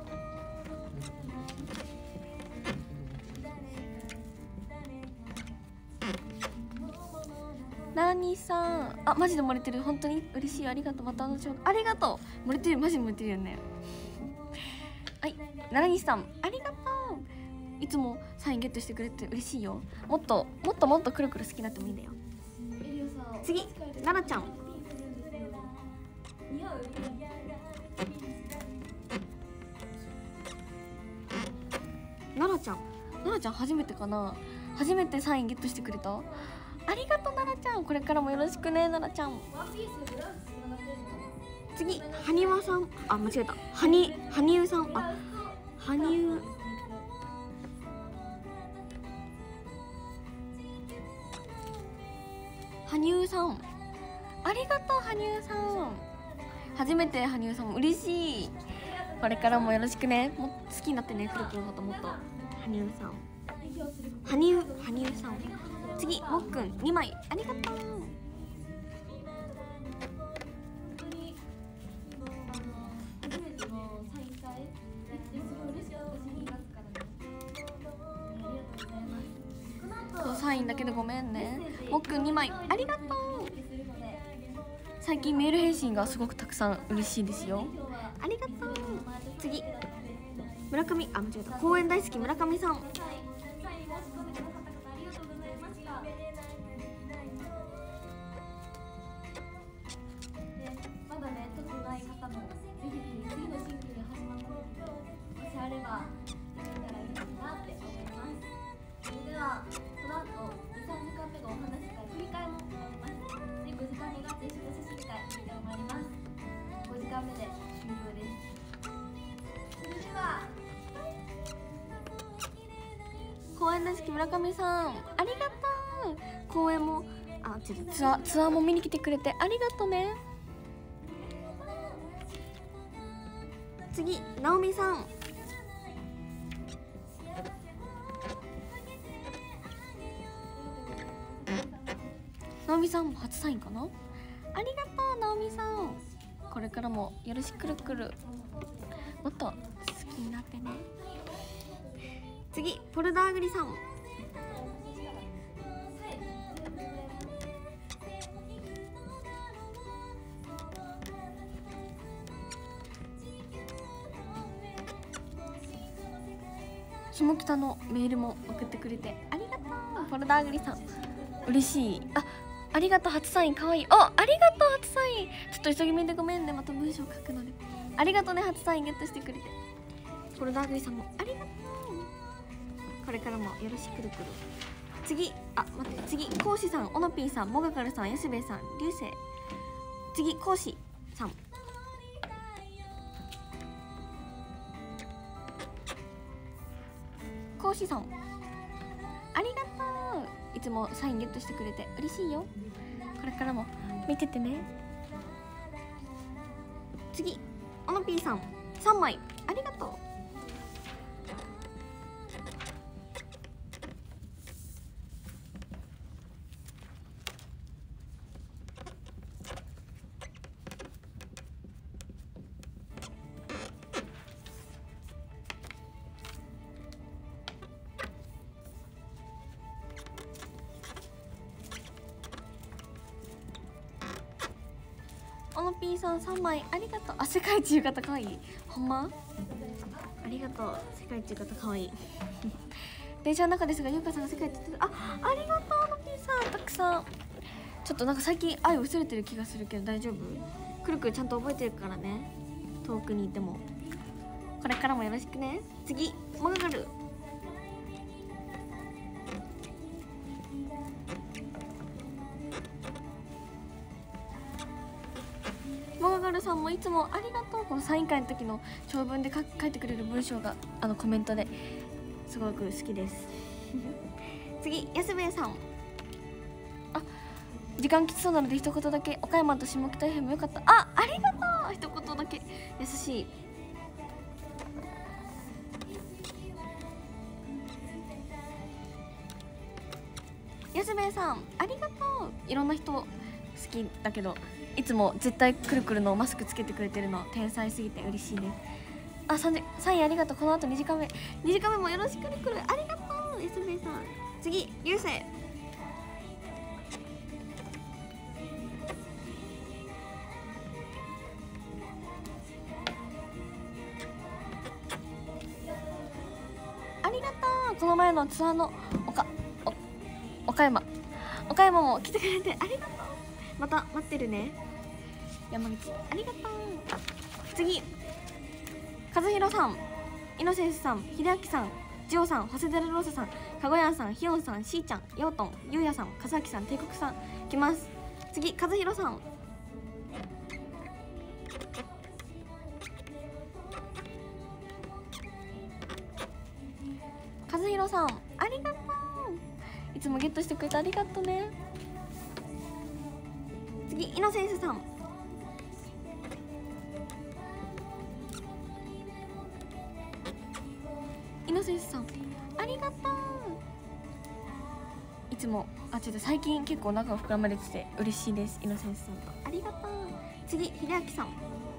ななにさん、あ、マジで漏れてる。本当に嬉しい。ありがとう。また後ほど。ありがとう。漏れてる。マジで漏れてるよね。はい、ななにさんありがとう。いつもサインゲットしてくれて嬉しいよ。もっともっともっとくるくる好きになってもいいんだよ。次、ななちゃん。 似合う？ ななちゃん、ななちゃん初めてかな。初めてサインゲットしてくれた。ありがとうななちゃん。これからもよろしくねななちゃん。次、はにわさん。あ、間違えた。はにはにうさん。あ、はにう。羽生さんありがとう。羽生さん初めて。羽生さんも嬉しい。これからもよろしくね。も好きになってね。くるくるのこともっと。羽生さん、羽生羽生さん。次、もっくんにまいありがとう。そう、サインだけでごめんね。もっくんにまいありがとう。最近メール返信がすごくたくさん嬉しいですよ。ありがとう。次、村上、あ、間違えた。公園大好き村上さん。 振り替えもあります。でごじかんめがツーショット写真会以上もあります。ごじかんめで終了です。それでは公演大好き村上さんありがとう。公演もあちょっとツアーツアーも見に来てくれてありがとうね。次直美さん直美さんも初サインかな。ありがとう直美さん。これからもよろしくるくるもっと好きになってね。次ポルダーグリさん下北のメールも送ってくれてありがとう。ポルダーグリさん嬉しい。あありがとう初サインかわいい。あありがとう初サイン。ちょっと急ぎ目でごめんね。また文章書くのでありがとうね。初サインゲットしてくれてポルダーグリさんもありがとう。これからもよろしくるくる。次あ待って次講師さんオノピーさんモガカルさん安兵衛さん流星。次講師さん講師さんありがとう。いつもサインゲットしてくれて嬉しいよ。これからも見ててね。次オノピーさんさんまいありがとう。オノピーさんさんまいありがとう。あ世界一浴衣かわいい。ほんまありがとう。世界一浴衣かわいい電車の中ですがゆうかさんが世界一あありがとうオノピーさんたくさん。ちょっとなんか最近愛を忘れてる気がするけど大丈夫？くるくるちゃんと覚えてるからね。遠くにいてもこれからもよろしくね。次モガガルモガガルさんもいつもありがとう。このサイン会の時の長文で書いてくれる文章があのコメントですごく好きです次安兵衛さんあ時間きつそうなので一言だけ岡山と下北 エフエム よかった。あありがとう一言だけ優しい。安兵衛さんありがとう。いろんな人好きだけどいつも絶対くるくるのマスクつけてくれてるの天才すぎて嬉しいです。あサインありがとう。この後にじかんめにじかんめもよろしくるくるありがとう安兵衛さん。次流星ありがとう。この前のツアーの岡岡山岡山も来てくれてありがとう。また待ってるね山口ありがとう。次和弘さんイノセンスさん秀明さんジオさん長谷寺ローサさんかごやんさんひよんさんしーちゃんようとんゆうやさん和明さん帝国さん来ます。次和弘さん和弘さんありがとう。いつもゲットしてくれてありがとうね。次イノセンスさんイノセンスさんありがとう。いつもあちょっと最近結構仲が膨らまれてて嬉しいです。イノセンスさんとありがとう。次秀明さん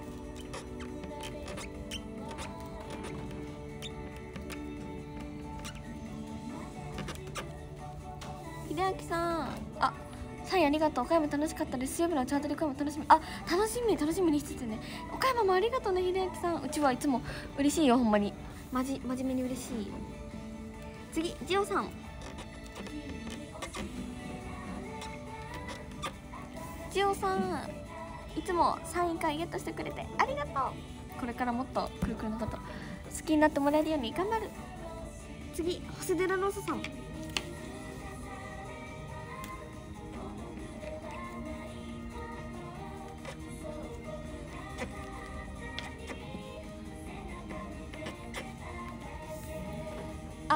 秀明さんあサインありがとう。岡山楽しかったです。水曜日のチャートで岡山楽しみあ楽しみ楽しみにしつつね。岡山もありがとうね秀明さん。うちはいつも嬉しいよほんまにまじ真面目に嬉しい。次ジオさんジオさんいつもサイン会ゲットしてくれてありがとう。これからもっとくるくるのこと好きになってもらえるように頑張る。次長谷寺ローサさん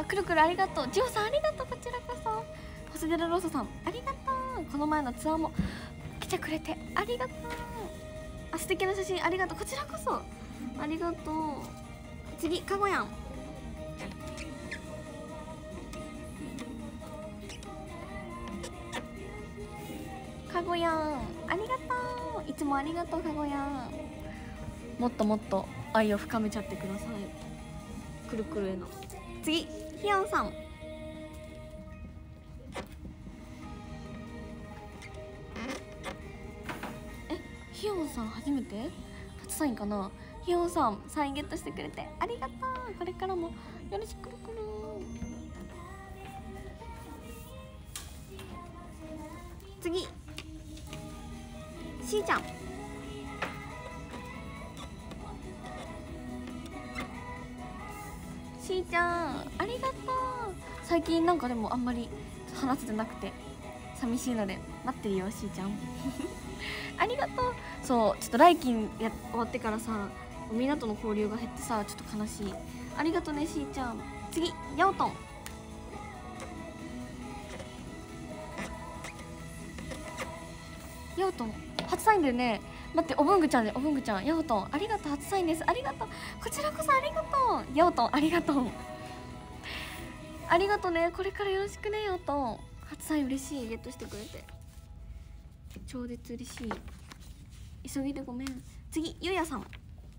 あ、くるくるありがとう。ジオさんありがとう。こちらこそ。細寺ローソさんありがとう。この前のツアーも来てくれてありがとう。あ、素敵な写真ありがとう。こちらこそありがとう。次かごやん。かごやんありがとう。いつもありがとうかごやん。もっともっと愛を深めちゃってください、くるくるへの。次ひよんさん。え、ひよんさん初めて初サインかな。ひよんさんサインゲットしてくれてありがとう。これからもよろしくるくる。次しーちゃん。しーちゃんありがとう。最近なんかでもあんまり話せてなくて寂しいので待ってるよしーちゃんありがとう。そうちょっと来勤や終わってからさみんなとの交流が減ってさちょっと悲しい。ありがとうねしーちゃん。次やおとん。やおとん初サインだよね。待って、おぶんぐちゃんで、おぶんぐちゃん、やおとんありがとう。初サインです。ありがとう。こちらこそありがとう。やおとんありがとう。ありがとうね。これからよろしくねやおとん。初サイン嬉しい。ゲットしてくれて超絶嬉しい。急ぎでごめん。次ゆうやさん。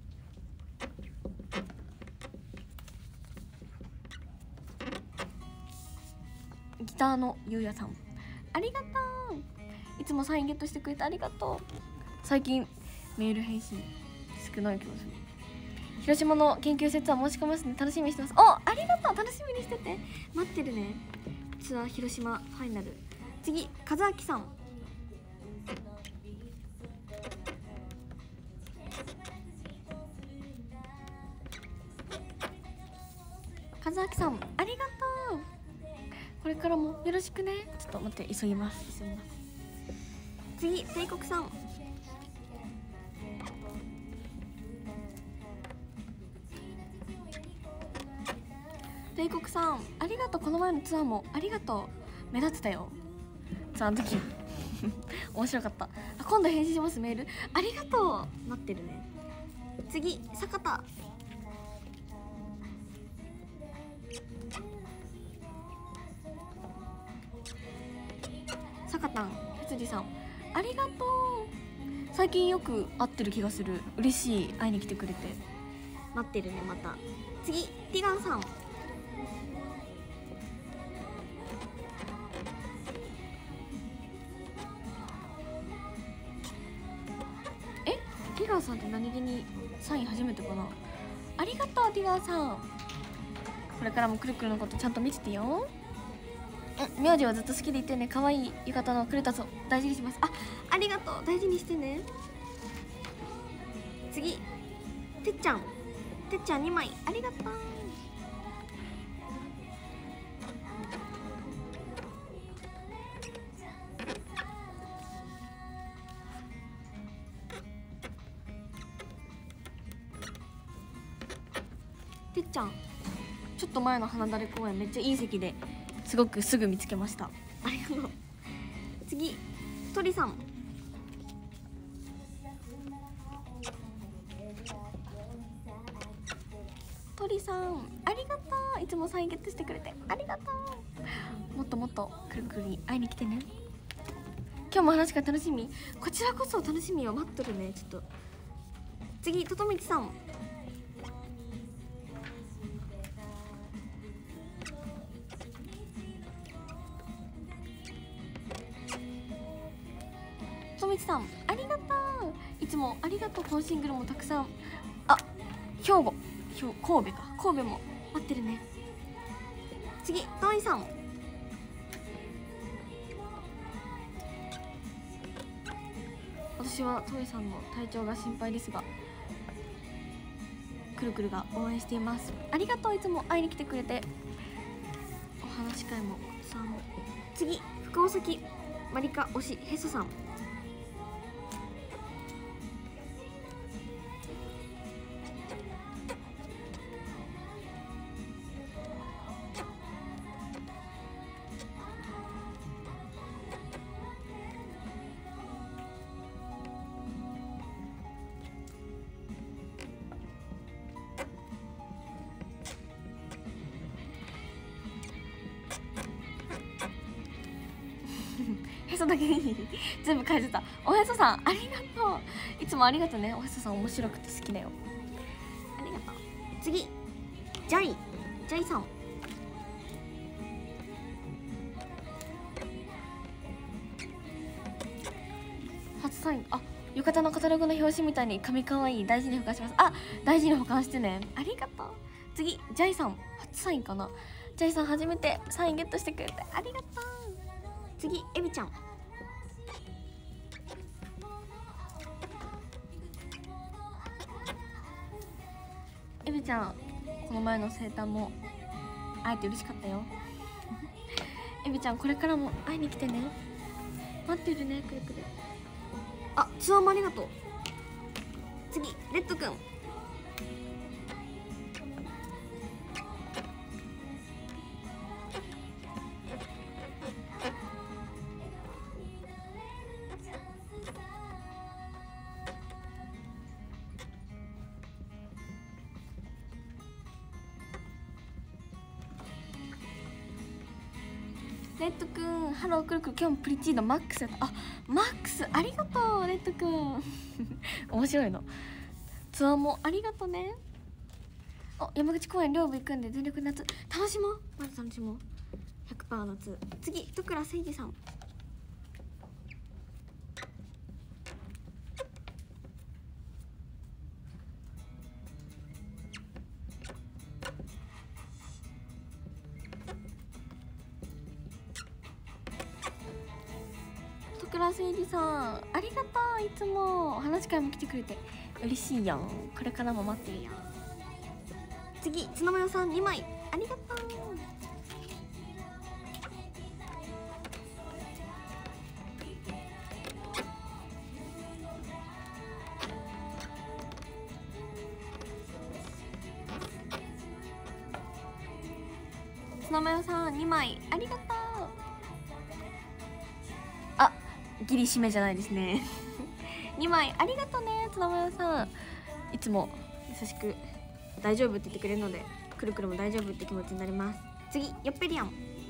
ギターのゆうやさんありがとう。いつもサインゲットしてくれてありがとう。最近メール返信少ない気がする。広島の研究施設は申し込みますね。楽しみにしてます。お、ありがとう。楽しみにしてて待ってるね。ツアー広島ファイナル。次和明さん。和明さんありがとう。これからもよろしくね。ちょっと待って急ぎます急ぎます。次帝国さん。帝国さんありがとう。この前のツアーもありがとう。目立ってたよツアーの時面白かった。あ、今度返信します。メールありがとう。待ってるね。次坂田。坂田羊さんありがとう。最近よく会ってる気がする。嬉しい。会いに来てくれて待ってるね。また次ティガンさん。え、ティガンさんって何気にサイン初めてかな。ありがとうティガンさん。これからもくるくるのことちゃんと見ててよ。うん、名字はずっと好きでいてね。可愛い浴衣のクレタスを大事にします。あ、ありがとう。大事にしてね。次てっちゃん。てっちゃんにまいありがとう。てっちゃんちょっと前の花だれ公園めっちゃいい席ですごくすぐ見つけました。ありがとう。次鳥さん。鳥さんありがとう。いつもサインゲットしてくれてありがとう。もっともっとくるくるに会いに来てね。今日も話が楽しみ。こちらこそ楽しみを待っとるね。ちょっと次ととみちさん。とみちさんありがとう。いつもありがとう。本シングルもたくさん。あ、兵庫兵神戸か神戸も待ってるね。次といさん。私はといさんの体調が心配ですがくるくるが応援しています。ありがとう。いつも会いに来てくれてお話し会もツアーも。次福尾崎マリカ推しヘソさん。 そだけに全部書いてた。おへそさんありがとう。いつもありがとうね。おへそさん面白くて好きだよ。ありがとう。次ジャイジャイさん、初サイン。あ、浴衣のカタログの表紙みたいに髪かわいい。大事に保管します。あ、大事に保管してね。ありがとう。次ジャイさん、初サインかな。ジャイさん初めてサインゲットしてくれてありがとう。次エビちゃん、エビちゃんこの前の生誕も会えて嬉しかったよ。エビちゃんこれからも会いに来てね。待ってるね。くるくる。あ、ツアーもありがとう。次レッドくん、レッドくん、ハローくるくる、今日もプリチーノマックスやった。あ、マックスありがとうレッドくん。面白いの。ツアーもありがとね。お、山口公園両部行くんで全力夏楽しもう。まず楽しもう。 ひゃくパーセント 夏。次徳倉誠司さん、徳倉誠司さんありがとう。いつも話し会も来てくれて嬉しいよ。これからも待ってるよ。次ツナマヨさんにまいありがとう。ツナマヨさんにまいありがとう。あ、ギリ締めじゃないですね。にまいありがとうね。ツナマヨさんいつも優しく大丈夫って言ってくれるので、くるくるも大丈夫って気持ちになります。次よっぺりやん、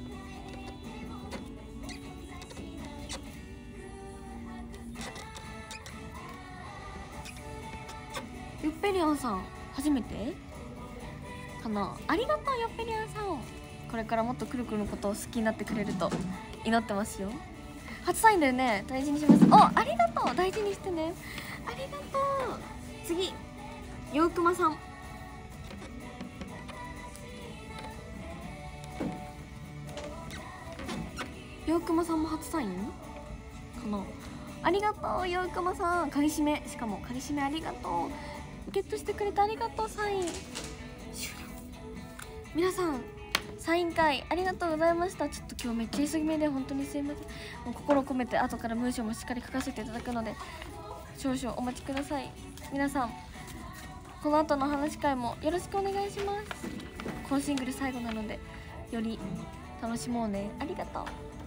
よっぺりやんさん初めてかな。ありがとうよっぺりやんさん。これからもっとくるくるのことを好きになってくれると祈ってますよ。初サインだよね。大事にします。お、ありがとう。大事にしてね。ありがとう。次ようくまさん、ようくまさんも初サインかな。ありがとうようくまさん。鍵締め、しかも鍵締めありがとう。ゲットしてくれてありがとう。サイン終了。皆さんサイン会ありがとうございました。ちょっと今日めっちゃ急ぎ目で本当にすいません。もう心込めて後から文章もしっかり書かせていただくので少々お待ちください。皆さんこの後の話し会もよろしくお願いします。今シングル最後なのでより楽しもうね。ありがとう。